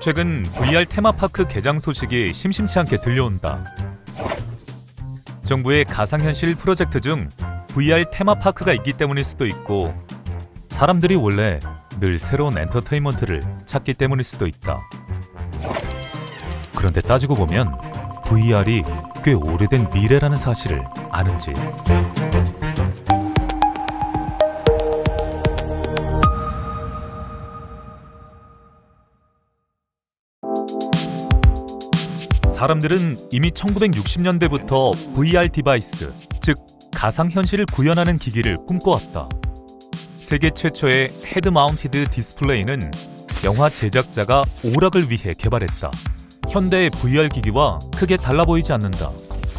최근 VR 테마파크 개장 소식이 심심치 않게 들려온다. 정부의 가상현실 프로젝트 중 VR 테마파크가 있기 때문일 수도 있고, 사람들이 원래 늘 새로운 엔터테인먼트를 찾기 때문일 수도 있다. 그런데 따지고 보면 VR이 꽤 오래된 미래라는 사실을 아는지. 사람들은 이미 1960년대부터 VR 디바이스, 즉 가상현실을 구현하는 기기를 꿈꿔왔다. 세계 최초의 헤드 마운티드 디스플레이는 영화 제작자가 오락을 위해 개발했다. 현대의 VR 기기와 크게 달라 보이지 않는다.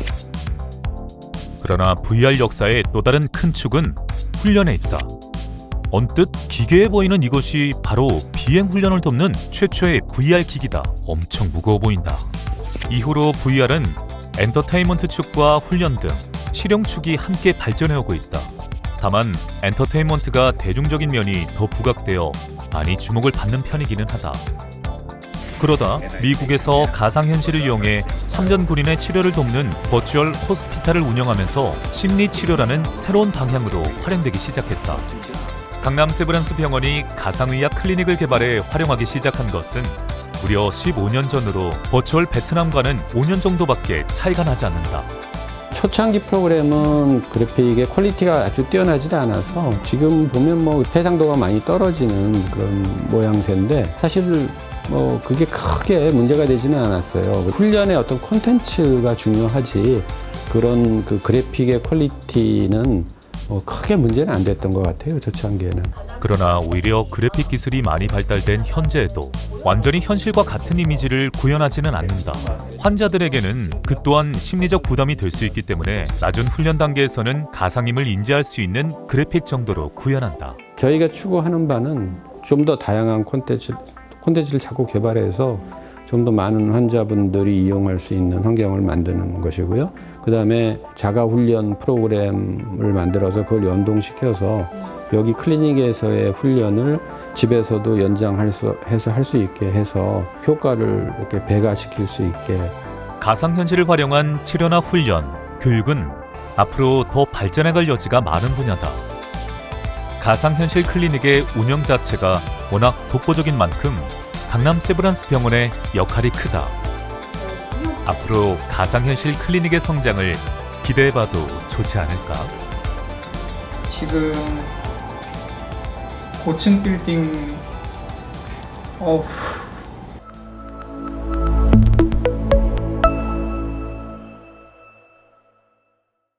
그러나 VR 역사의 또 다른 큰 축은 훈련에 있다. 언뜻 기괴해 보이는 이것이 바로 비행 훈련을 돕는 최초의 VR 기기다. 엄청 무거워 보인다. 이후로 VR은 엔터테인먼트 축과 훈련 등 실용 축이 함께 발전해오고 있다. 다만 엔터테인먼트가 대중적인 면이 더 부각되어 많이 주목을 받는 편이기는 하다. 그러다 미국에서 가상현실을 이용해 참전 군인의 치료를 돕는 버추얼 호스피탈을 운영하면서 심리치료라는 새로운 방향으로 활용되기 시작했다. 강남 세브란스 병원이 가상의학 클리닉을 개발해 활용하기 시작한 것은 무려 15년 전으로 버추얼 베트남과는 5년 정도밖에 차이가 나지 않는다. 초창기 프로그램은 그래픽의 퀄리티가 아주 뛰어나지는 않아서 지금 보면 뭐 해상도가 많이 떨어지는 그런 모양새인데, 사실 뭐 그게 크게 문제가 되지는 않았어요. 훈련의 어떤 콘텐츠가 중요하지 그런 그 그래픽의 퀄리티는 크게 문제는 안 됐던 것 같아요, 초창기에는. 그러나 오히려 그래픽 기술이 많이 발달된 현재에도 완전히 현실과 같은 이미지를 구현하지는 않는다. 환자들에게는 그 또한 심리적 부담이 될 수 있기 때문에 낮은 훈련 단계에서는 가상임을 인지할 수 있는 그래픽 정도로 구현한다. 저희가 추구하는 바는 좀 더 다양한 콘텐츠를 자꾸 개발해서 좀 더 많은 환자분들이 이용할 수 있는 환경을 만드는 것이고요. 그 다음에 자가훈련 프로그램을 만들어서 그걸 연동시켜서 여기 클리닉에서의 훈련을 집에서도 연장해서 할 수 있게 해서 효과를 이렇게 배가시킬 수 있게. 가상현실을 활용한 치료나 훈련, 교육은 앞으로 더 발전해갈 여지가 많은 분야다. 가상현실 클리닉의 운영 자체가 워낙 독보적인 만큼 강남 세브란스 병원의 역할이 크다. 앞으로 가상현실 클리닉의 성장을 기대해봐도 좋지 않을까? 지금 고층 빌딩